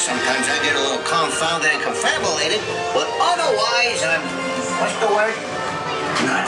sometimes I get a little confounded and confabulated, but otherwise I'm, what's the word? Not